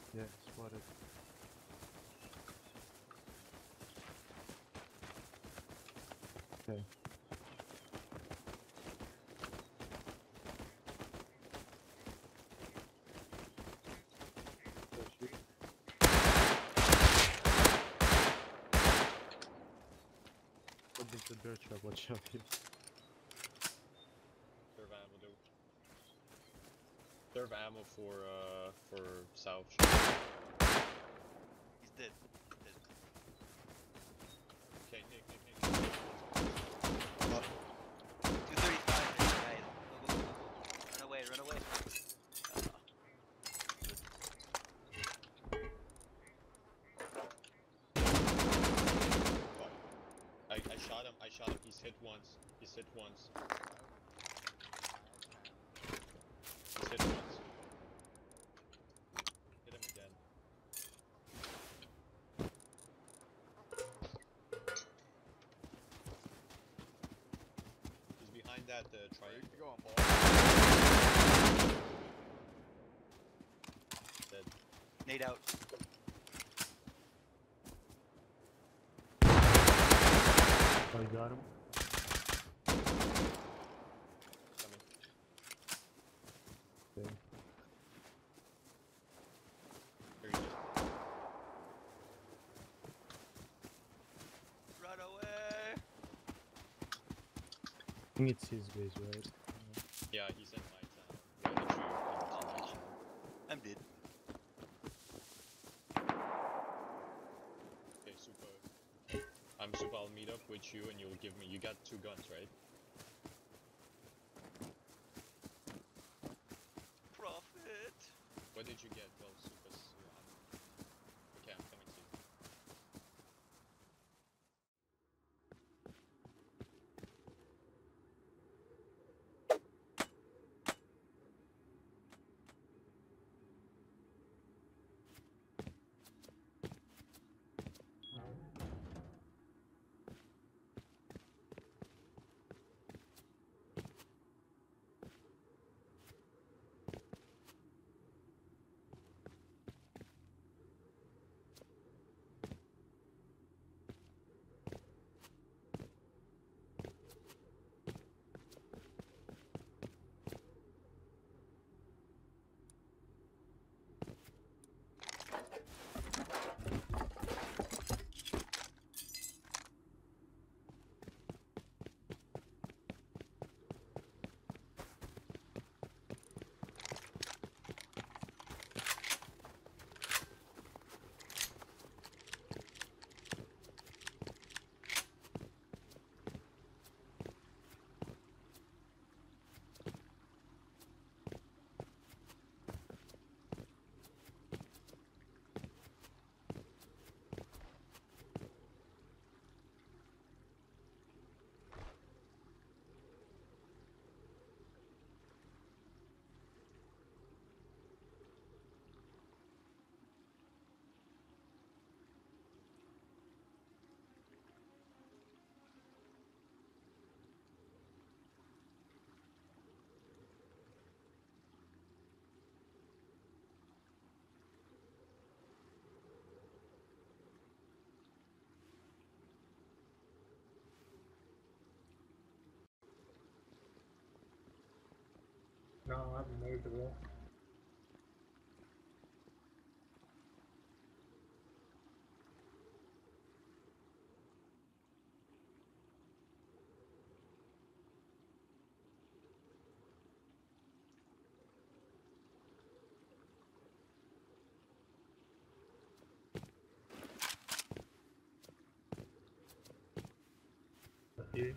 Yeah, spotted. Okay. So shoot. Put into dirt trap, watch out here. Serve ammo though. Serve ammo for south. He's dead. Okay, Nick. 235, guys. Go. Run away. Fuck. I shot him. He's hit once. He's hit once. Hit him again. He's behind that triangle. Go on, ball. Dead. Nade out. Oh, you got him? Coming. Okay. There he is. Run away. I think it's his base, right? Yeah, he's in my town. The other two are in I'm dead. Okay, super. I'm super. I'll meet up with you, and you'll give me. You got 2 guns, right? Profit. What did you get? Well, super. Okay, I'm coming to you. No, I haven't moved at all. A few.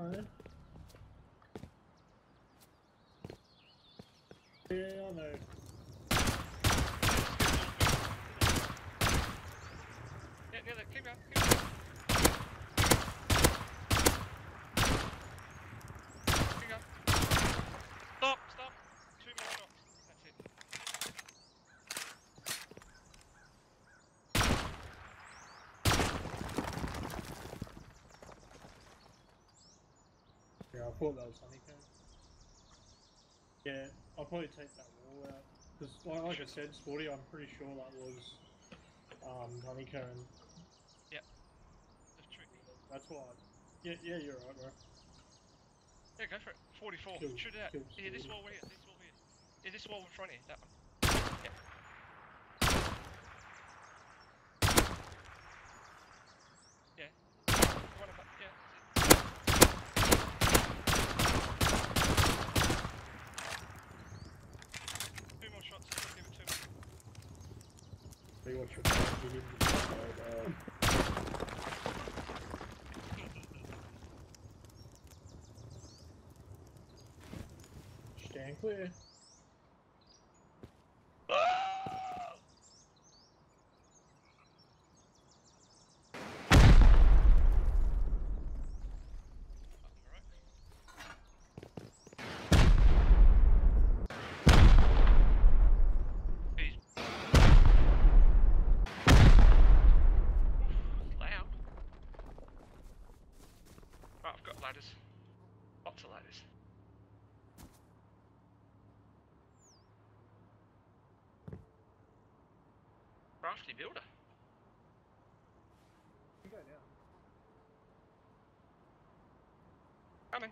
know. Yeah, I know. Yeah, near that. Keep going. Keep going. Keep going. Stop. Stop. 2 more shots. That's it. Yeah, I thought that was honeycomb. Yeah, I'll probably take that wall out. Because, like I said, Sporty, I'm pretty sure that was honeycomb. Just trick. That's why. Yeah, you're right, bro. Yeah, go for it. 44. Kill- Shoot it out. kill Here, this Sporty. wall here. This wall here. Yeah, this wall in front here. That one. Yeah. Yeah. The one above. Yeah, that's it. 2 more shots. I'll give it 2 more. See what you're doing. Stand clear. Loud. Right, I've got ladders. Lots of ladders. Crafty builder. Go now. Coming.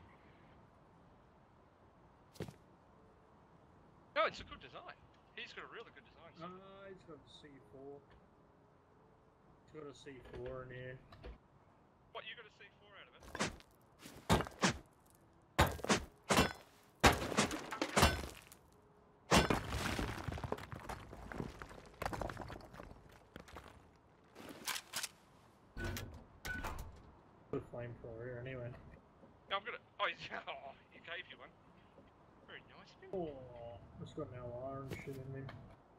No, it's a good design. He's got a really good design. He's got a C4. He's got a C4 in here. What, you got a C4 out of it? Put a flamethrower here anyway. No, I've got it. Oh, oh, he gave you one. Very nice. Oh, it's got no iron shit in there.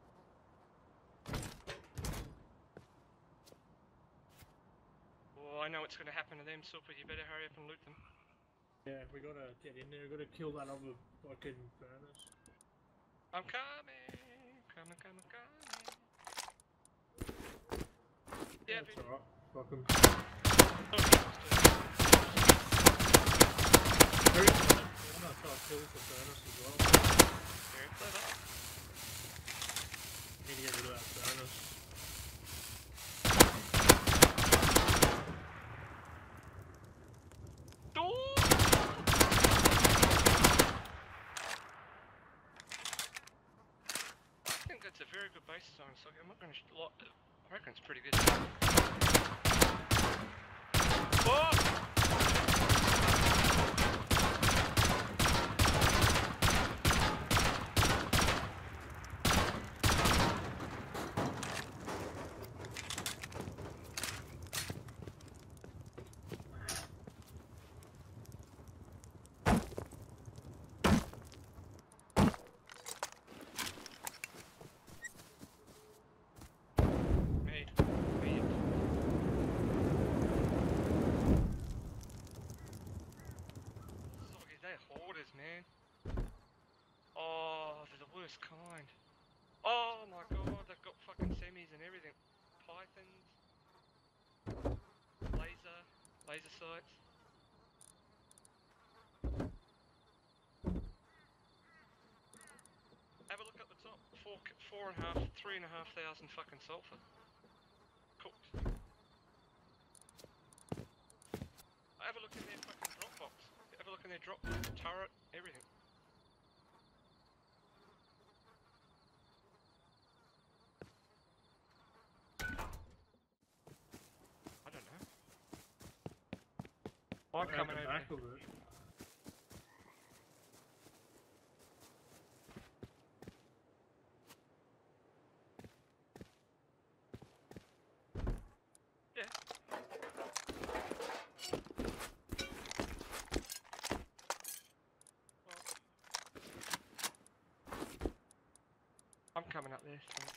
Oh, I know what's going to happen to them, Super. You better hurry up and loot them. Yeah, we gotta get in there. We gotta kill that other fucking furnace. I'm coming. Coming, coming, coming. Yeah, That's alright. Fuck 'em. Oh, I'm gonna try to kill the furnace as well. very clever. Need to get rid of that furnace. I think that's a very good base design, so I'm not going to I reckon it's pretty good. Oh! Made. Sorry, they're hoarders, man. Oh, they're the worst kind. Oh my god, they've got fucking semis and everything. Pythons. Laser sights. Have a look at the top. 3,500 fucking sulfur. Cooked. Have a look in their fucking drop box. Have a look in their drop turret, everything. I don't know. I'm coming over back there. of it. there, son.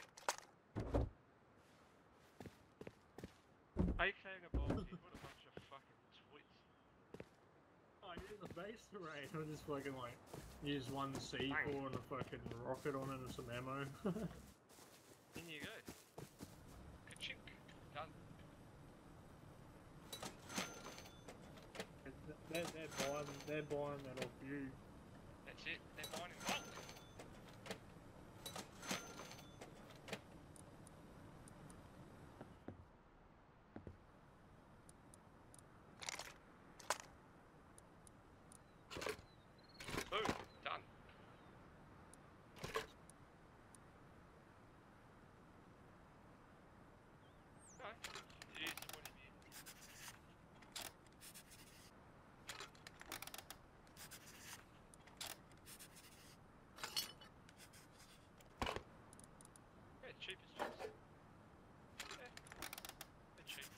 AK Nabalti, what a bunch of fucking twits. Oh, you're the base terrain. I'm just fucking like, use one C4 and a fucking rocket on it and some ammo. In you go. Ka-chink. Done. they're buying that off you. That's it. They're buying in bulk. Boom. Done. No. It is what it is. Yeah, cheap as chips. Yeah. They're cheap.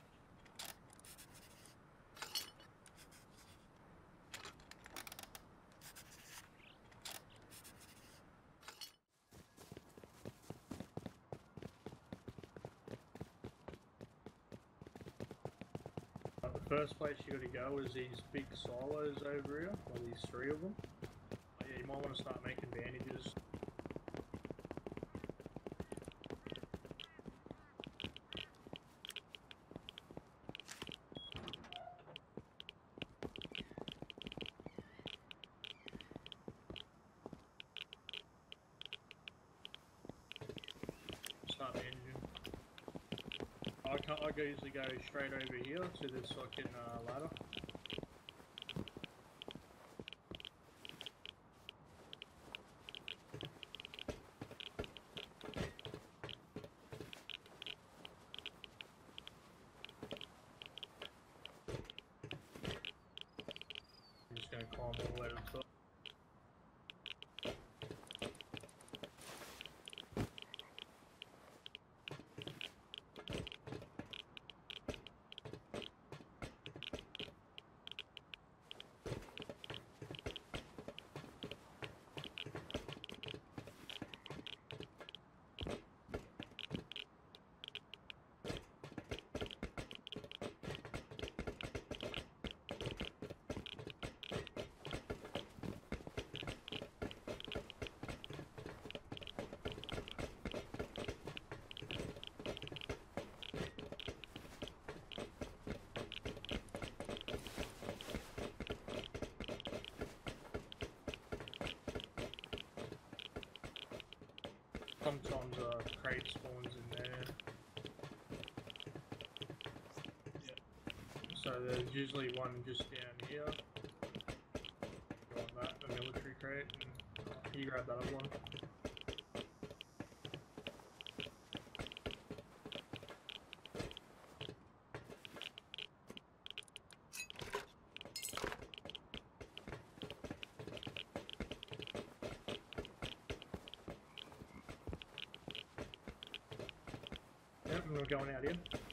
The first place you gotta go is these big silos over here, or these 3 of them. Yeah, you might want to start making bandages. Start bandaging. I usually go straight over here to this fucking ladder. I'm just gonna climb all the way to the top. Sometimes crate spawns in there. Yeah. So there's usually one just down here. You want that, the military crate, and you grab that other one. Yep, and we're going out here.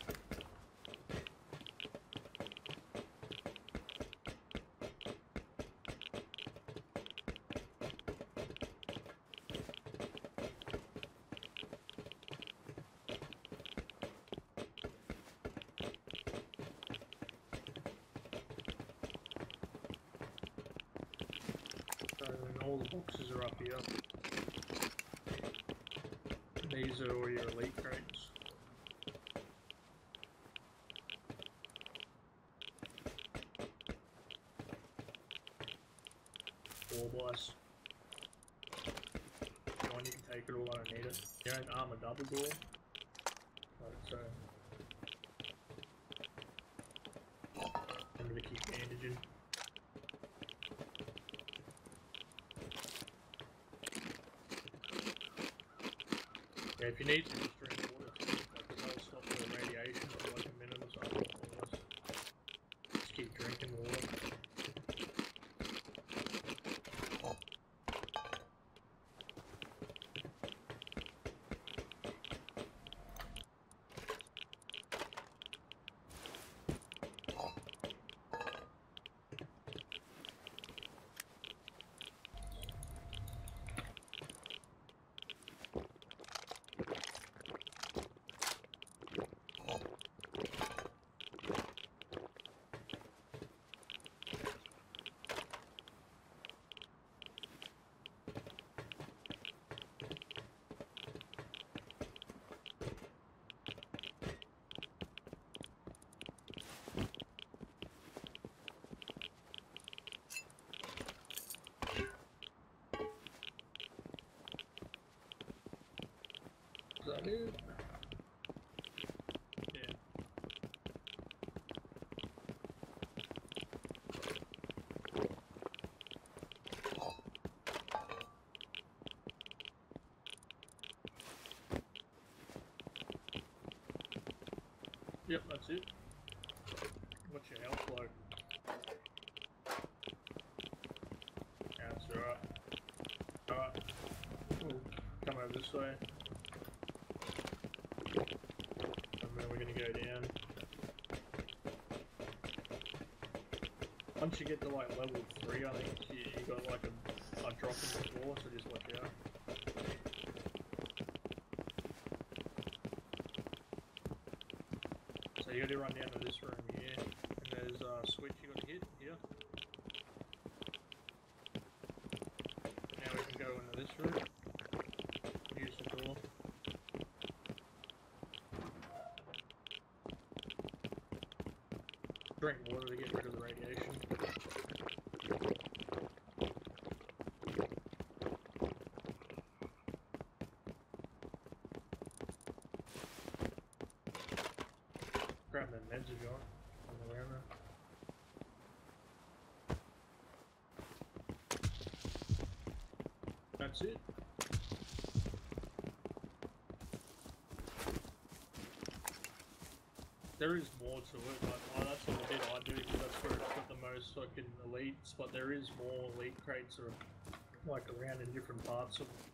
So then all the boxes are up here. These are all your elite crates. Blast. You can take it all, I don't need it. You don't armor double door. Right, so. Remember to keep bandaging. Yeah, if you need to, just drink water too, because that'll stop the radiation for like a minute or something. Just keep drinking water. Yep, that's it. What's your health low? Yeah, that's alright. Alright. Come over this way. And then we're gonna go down. Once you get to like level 3, I think you got like a drop in the floor, so just watch out. So you gotta run down to this room here, and there's a switch you gotta hit here. Now we can go into this room. Use the door. Drink water to get rid of the radiation. Grab the meds if you want. On the way around. That's it. There is more to it, but that's the bit I do because that's where it's got the most fucking elites. But there is more elite crates are like around in different parts of